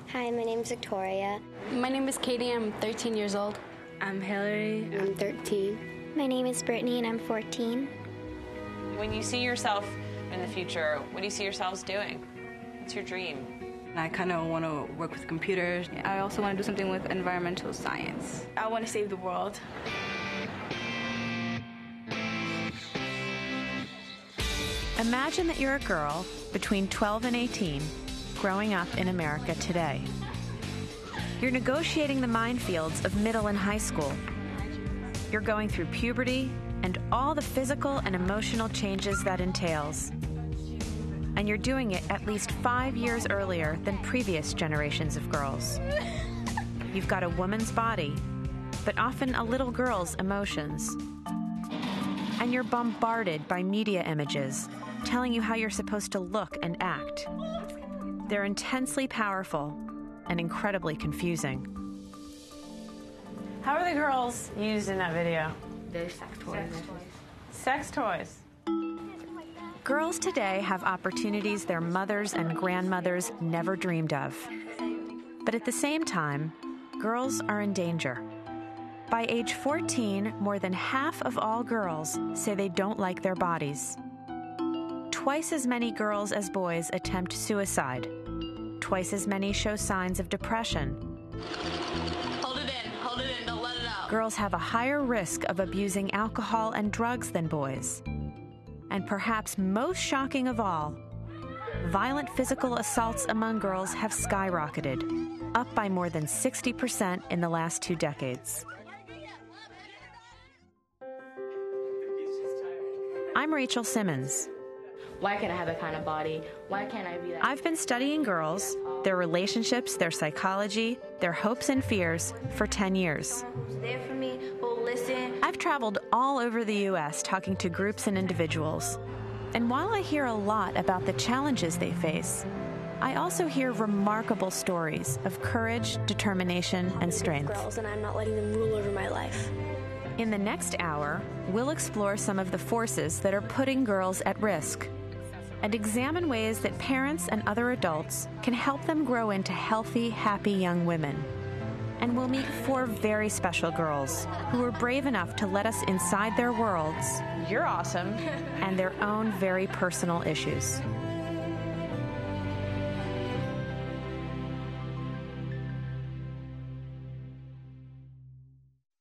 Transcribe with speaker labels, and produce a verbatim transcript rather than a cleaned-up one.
Speaker 1: Hi, my name is Victoria.
Speaker 2: My name is Katie. I'm thirteen years old.
Speaker 3: I'm Hillary.
Speaker 1: I'm thirteen.
Speaker 4: My name is Brittany, and I'm fourteen.
Speaker 5: When you see yourself in the future, what do you see yourselves doing? What's your dream?
Speaker 3: I kind of want to work with computers.
Speaker 6: I also want to do something with environmental science.
Speaker 7: I want to save the world.
Speaker 8: Imagine that you're a girl between twelve and eighteen, growing up in America today. You're negotiating the minefields of middle and high school. You're going through puberty and all the physical and emotional changes that entails. And you're doing it at least five years earlier than previous generations of girls. You've got a woman's body, but often a little girl's emotions. And you're bombarded by media images telling you how you're supposed to look and act. They're intensely powerful and incredibly confusing.
Speaker 9: How are the girls used in that video?
Speaker 3: They're sex toys.
Speaker 9: Sex toys.
Speaker 8: Girls today have opportunities their mothers and grandmothers never dreamed of. But at the same time, girls are in danger. By age fourteen, more than half of all girls say they don't like their bodies. Twice as many girls as boys attempt suicide. Twice as many show signs of depression.
Speaker 7: Hold it in, hold it in, don't let it out.
Speaker 8: Girls have a higher risk of abusing alcohol and drugs than boys. And perhaps most shocking of all, violent physical assaults among girls have skyrocketed, up by more than sixty percent in the last two decades. I'm Rachel Simmons.
Speaker 10: Why can't I have that kind of body? Why can't I be that?
Speaker 8: I've been studying girls, their relationships, their psychology, their hopes and fears for ten years.
Speaker 4: Who's there for me, who'll listen.
Speaker 8: I've traveled all over the U S talking to groups and individuals. And while I hear a lot about the challenges they face, I also hear remarkable stories of courage, determination, and strength.
Speaker 1: Girls, and I'm not letting them rule over my life.
Speaker 8: In the next hour, we'll explore some of the forces that are putting girls at risk and examine ways that parents and other adults can help them grow into healthy, happy young women. And we'll meet four very special girls who were brave enough to let us inside their worlds.
Speaker 9: You're awesome.
Speaker 8: And their own very personal issues.